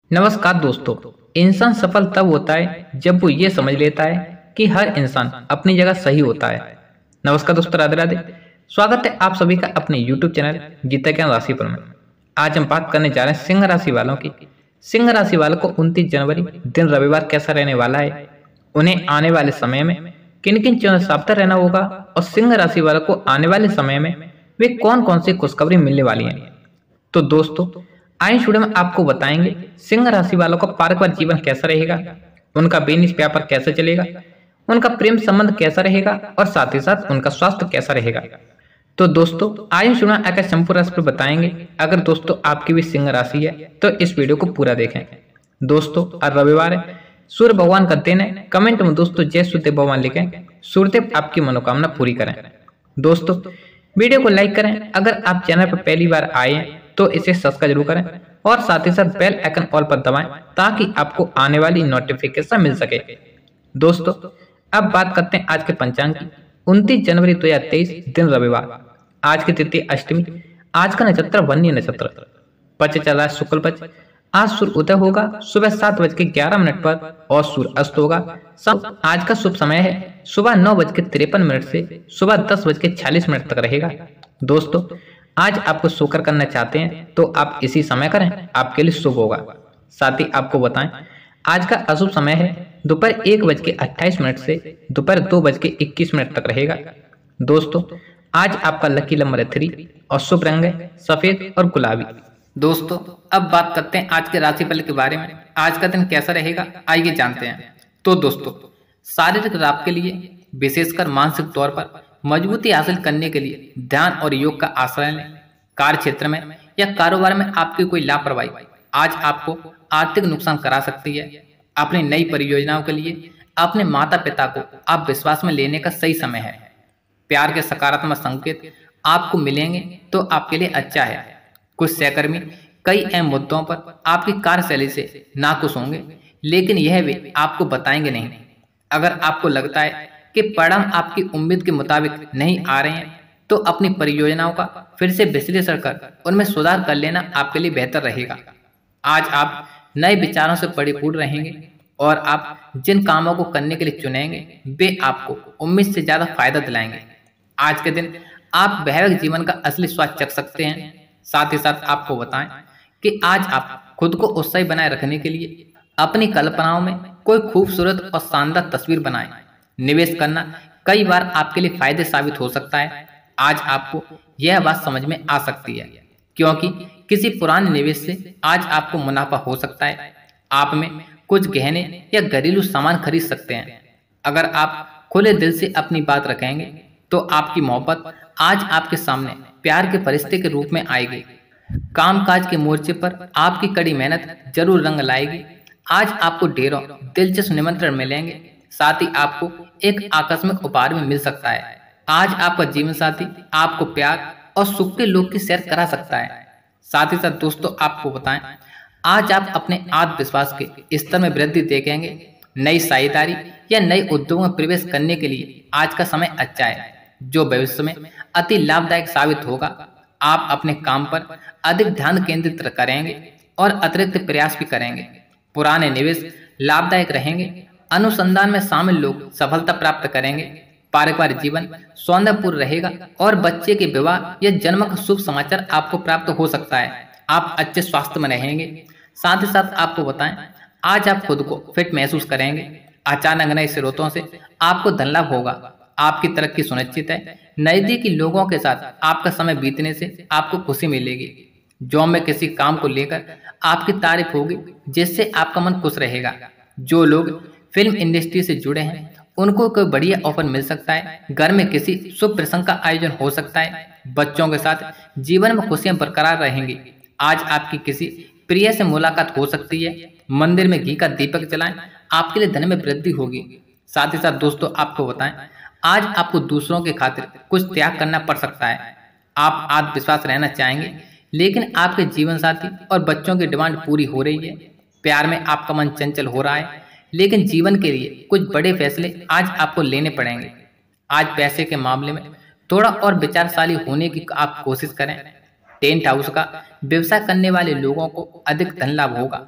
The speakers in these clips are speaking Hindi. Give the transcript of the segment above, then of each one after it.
नमस्कार दोस्तों। इंसान सफल तब होता है जब वो ये समझ लेता है कि हर इंसान अपनी जगह सही होता है। नमस्कार दोस्तों, राधे राधे। स्वागत है आप सभी का अपने YouTube चैनल गीता ज्ञान राशिफल में। आज हम बात करने जा रहे हैं सिंह राशि वालों की। सिंह राशि वालों को 29 जनवरी दिन रविवार कैसा रहने वाला है, उन्हें आने वाले समय में किन किन चीजों से सावधान रहना होगा और सिंह राशि वालों को आने वाले समय में वे कौन कौन सी खुशखबरी मिलने वाली है। तो दोस्तों, आइए वीडियो में आपको बताएंगे सिंह राशि वालों का पारिवारिक जीवन कैसा रहेगा, उनका बिजनेस व्यापार कैसा चलेगा, उनका प्रेम संबंध कैसा रहेगा और साथ ही साथ उनका स्वास्थ्य कैसा रहेगा। तो दोस्तों, आइए वीडियो में आकर संपूर्ण राशि पर बताएंगे। अगर दोस्तों आपकी भी सिंह राशि है तो इस वीडियो को पूरा देखें। दोस्तों, आज रविवार है, सूर्य भगवान का दिन है। कमेंट में दोस्तों जय सूर्यदेव भगवान लिखें, सूर्यदेव आपकी मनोकामना पूरी करें। दोस्तों, वीडियो को लाइक करें। अगर आप चैनल पर पहली बार आए हैं तो इसे सब्सक्राइब जरूर करें और साथ ही साथ बेल आइकन ऑल पर दबाएं ताकि आपको आने वाली नोटिफिकेशन मिल सके। दोस्तों, अब बात करते हैं आज के पंचांग की। 29 जनवरी 2023 दिन रविवार। आज की तिथि अष्टमी। आज का नक्षत्र वन्य नक्षत्र। पक्ष चल रहा है शुक्ल पक्ष। आज सूर्य उदय होगा सुबह 7:11 पर और सूर्य अस्त होगा। आज का शुभ समय है सुबह 9:53 से सुबह 10:46 तक रहेगा। दोस्तों, आज आपको सोकर करना चाहते हैं तो आप इसी समय करें, आपके लिए शुभ होगा। साथ ही आपको बताएं, आज का अशुभ समय है दोपहर 1:28 से दोपहर 2:21 तक रहेगा। दोस्तों, आज आपका लकी नंबर है 3 और शुभ रंग है सफेद और गुलाबी। दोस्तों, अब बात करते हैं आज के राशिफल के बारे में। आज का दिन कैसा रहेगा, आइए जानते हैं। तो दोस्तों, शारीरिक लाभ के लिए, विशेषकर मानसिक तौर पर मजबूती हासिल करने के लिए ध्यान और योग का आश्रय लें। कार्य क्षेत्र में या कारोबार में आपकी कोई लापरवाही आज आपको आर्थिक नुकसान करा सकती है। अपनी नई परियोजनाओं के लिए अपने माता पिता को आप विश्वास में लेने का सही समय है। प्यार के सकारात्मक संकेत आपको मिलेंगे तो आपके लिए अच्छा है। कुछ सहकर्मी कई अहम मुद्दों पर आपकी कार्यशैली से नाखुश होंगे, लेकिन यह वे आपको बताएंगे नहीं। अगर आपको लगता है कि परिणाम आपकी उम्मीद के मुताबिक नहीं आ रहे हैं तो अपनी परियोजनाओं का फिर से विश्लेषण कर उनमें सुधार कर लेना आपके लिए बेहतर रहेगा। आज आप नए विचारों से परिपूर्ण रहेंगे और आप जिन कामों को करने के लिए चुनेंगे वे आपको उम्मीद से ज्यादा फायदा दिलाएंगे। आज के दिन आप वैवाहिक जीवन का असली स्वाद चख सकते हैं। साथ ही साथ आपको बताएं कि आज आप खुद को उत्साही बनाए रखने के लिए अपनी कल्पनाओं में कोई खूबसूरत और शानदार तस्वीर बनाएं। निवेश करना कई बार आपके लिए फायदे साबित हो सकता है। आज आपको यह बात समझ में आ सकती है क्योंकि किसी पुराने निवेश से आज आपको मुनाफा हो सकता है। आप में कुछ गहने या घरेलू सामान खरीद सकते हैं। अगर आप खुले दिल से अपनी बात रखेंगे तो आपकी मोहब्बत आज आपके सामने प्यार के फरिश्ते के रूप में आएगी। कामकाज के मोर्चे पर आपकी कड़ी मेहनत जरूर रंग लाएगी। आज आपको ढेरों दिलचस्प निमंत्रण मिलेंगे। साथ ही आपको एक आकस्मिक उपहार में मिल सकता है। आज आपका जीवन साथी आपको प्यार और सुख के लोग की सैर करा सकता है। साथ ही साथ दोस्तों, आपको बताएं, आज आप अपने आत्मविश्वास के स्तर में वृद्धि देखेंगे। नई साझेदारी या नए उद्योग में प्रवेश करने के लिए आज का समय अच्छा है जो भविष्य में अति लाभदायक साबित होगा। आप अपने काम पर अधिक ध्यान केंद्रित करेंगे और अतिरिक्त प्रयास भी करेंगे। पुराने निवेश लाभदायक रहेंगे। अनुसंधान में शामिल लोग सफलता प्राप्त करेंगे। पारिवारिक जीवन सौंदर्यपूर्ण रहेगा और बच्चे के विवाह या जन्म का शुभ समाचार आपको प्राप्त हो सकता है। आप अच्छे स्वास्थ्य में रहेंगे। साथ ही साथ आपको बताएं, आज आप खुद को फिट महसूस करेंगे। अचानक नए स्रोतों से आपको धन लाभ होगा। आपकी तरक्की सुनिश्चित है। नजदीकी लोगों के साथ आपका समय बीतने से आपको खुशी मिलेगी। जॉब में किसी काम को लेकर आपकी तारीफ होगी जिससे आपका मन खुश रहेगा। जो लोग फिल्म इंडस्ट्री से जुड़े हैं उनको कोई बढ़िया ऑफर मिल सकता है। घर में किसी शुभ प्रसंग का आयोजन हो सकता है। बच्चों के साथ जीवन में खुशियां बरकरार रहेंगी। आज आपकी किसी प्रिय से मुलाकात हो सकती है। मंदिर में घी का दीपक जलाएं, आपके लिए धन में वृद्धि होगी। साथ ही साथ दोस्तों, आपको बताएं, आज आपको दूसरों के खातिर कुछ त्याग करना पड़ सकता है। आप आत्मविश्वास रहना चाहेंगे लेकिन आपके जीवन साथी और बच्चों की डिमांड पूरी हो रही है। प्यार में आपका मन चंचल हो रहा है लेकिन जीवन के लिए कुछ बड़े फैसले आज आपको लेने पड़ेंगे। आज पैसे के मामले में थोड़ा और विचारशाली होने की आप कोशिश करें। टेंट हाउस का व्यवसाय करने वाले लोगों को अधिक धन लाभ होगा।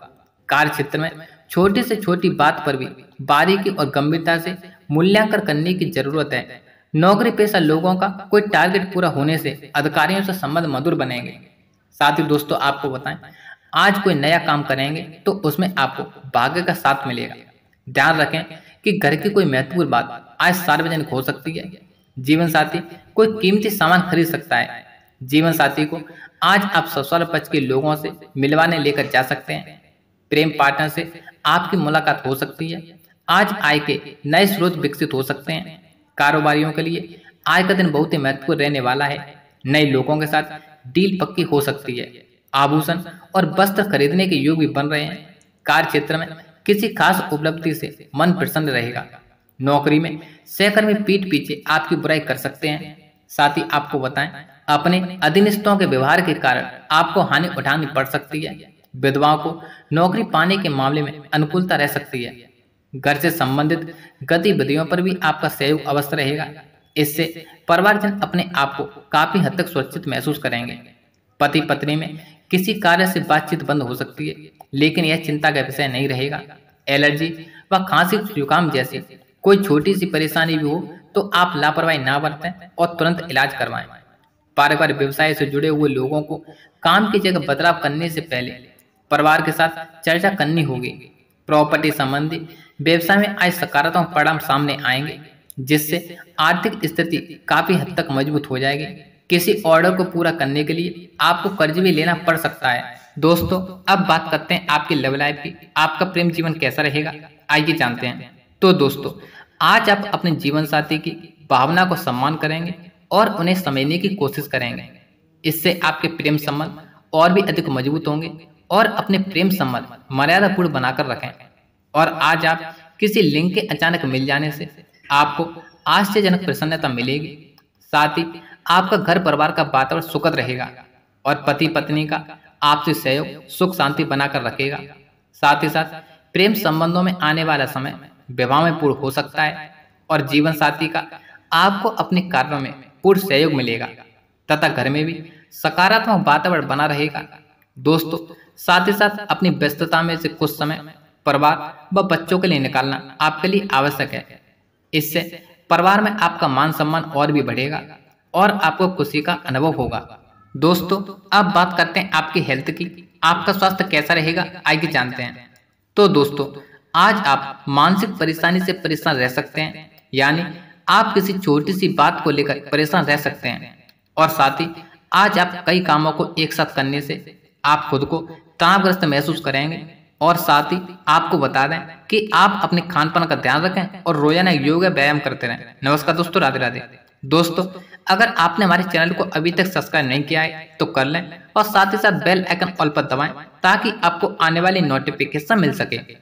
कार्य क्षेत्र में छोटी से छोटी बात पर भी बारीकी और गंभीरता से मूल्यांकन करने की जरूरत है। नौकरी पेशा लोगों का कोई टारगेट पूरा होने से अधिकारियों से संबंध मधुर बनेंगे। साथ ही दोस्तों आपको बताएं, आज कोई नया काम करेंगे तो उसमें आपको भाग्य का साथ मिलेगा। ध्यान रखें कि घर की कोई महत्वपूर्ण बात आज सार्वजनिक हो सकती है। जीवन साथी कोई कीमती सामान खरीद सकता है। जीवन साथी को आज आप ससुराल पक्ष के लोगों से मिलवाने लेकर जा सकते हैं। प्रेम पार्टनर से आपकी मुलाकात हो सकती है। आज आय के नए स्रोत विकसित हो सकते हैं। कारोबारियों के लिए आज का दिन बहुत ही महत्वपूर्ण रहने वाला है। नए लोगों के साथ डील पक्की हो सकती है। आभूषण और वस्त्र खरीदने के योग भी बन रहे हैं। कार्य क्षेत्र में किसी खास उपलब्धि से मन प्रसन्न रहेगा। नौकरी में सहकर्मी पीठ पीछे आपकी बुराई कर सकते हैं। साथ ही आपको बताएं, अपने अधीनस्थों के व्यवहार के कारण आपको हानि उठानी पड़ सकती है। विधवाओं को नौकरी पाने के मामले में अनुकूलता रह सकती है। घर से संबंधित गतिविधियों पर भी आपका सहयोग अवश्य रहेगा। इससे परिवारजन अपने आप को काफी हद तक सुरक्षित महसूस करेंगे। पति पत्नी में किसी कार्य से बातचीत बंद हो सकती है, लेकिन यह चिंता का विषय नहीं रहेगा। एलर्जी व खांसी जुकाम जैसी कोई छोटी सी परेशानी भी हो तो आप लापरवाही ना बरतें और तुरंत इलाज करवाएं। पारिवारिक व्यवसाय से जुड़े हुए लोगों को काम की जगह बदलाव करने से पहले परिवार के साथ चर्चा करनी होगी। प्रॉपर्टी संबंधी व्यवसाय में आज सकारात्मक परिणाम सामने आएंगे, जिससे आर्थिक स्थिति काफी हद तक मजबूत हो जाएगी। किसी ऑर्डर को पूरा करने के लिए आपको कर्ज भी लेना पड़ सकता है। दोस्तों अब बात करते हैं आपकी लव लाइफ की। आपका प्रेम जीवन कैसा रहेगा, आइए जानते हैं। तो दोस्तों आज आप अपने जीवन साथी की भावना को सम्मान करेंगे और उन्हें समझने की कोशिश करेंगे। इससे आपके प्रेम संबंध और भी अधिक मजबूत होंगे और अपने प्रेम संबंध मर्यादापूर्ण बनाकर रखें। और आज आप किसी लिंक के अचानक मिल जाने से आपको आश्चर्यजनक प्रसन्नता मिलेगी। साथ ही आपका घर परिवार का वातावरण सुखद रहेगा और पति पत्नी का आपसी सहयोग सुख शांति बनाकर रखेगा। साथ ही साथ प्रेम संबंधों में आने वाला समय विवाह में पूर्ण हो सकता है और जीवन साथी का आपको अपने कार्यों में पूर्ण सहयोग मिलेगा तथा घर में भी सकारात्मक वातावरण बना रहेगा। दोस्तों साथ ही साथ अपनी व्यस्तता में से कुछ समय परिवार व बच्चों के लिए निकालना आपके लिए आवश्यक है। इससे परिवार में आपका मान सम्मान और भी बढ़ेगा और आपको खुशी का अनुभव होगा। दोस्तों अब बात करते हैं आपकी हेल्थ की। आपका स्वास्थ्य कैसा रहेगा, आइए जानते हैं। तो दोस्तों आज आप मानसिक परेशानी से परेशान रह सकते हैं, यानी आप किसी छोटी सी बात को लेकर परेशान रह सकते हैं। और साथ ही आज आप कई कामों को एक साथ करने से आप खुद को तनावग्रस्त महसूस करेंगे। और साथ ही आपको बता दें कि आप अपने खान पान का ध्यान रखें और रोजाना योग व्यायाम करते रहें। नमस्कार दोस्तों, राधे राधे। दोस्तों अगर आपने हमारे चैनल को अभी तक सब्सक्राइब नहीं किया है तो कर लें और साथ ही साथ बेल आइकन ऑल पर दबाएं ताकि आपको आने वाली नोटिफिकेशन मिल सके।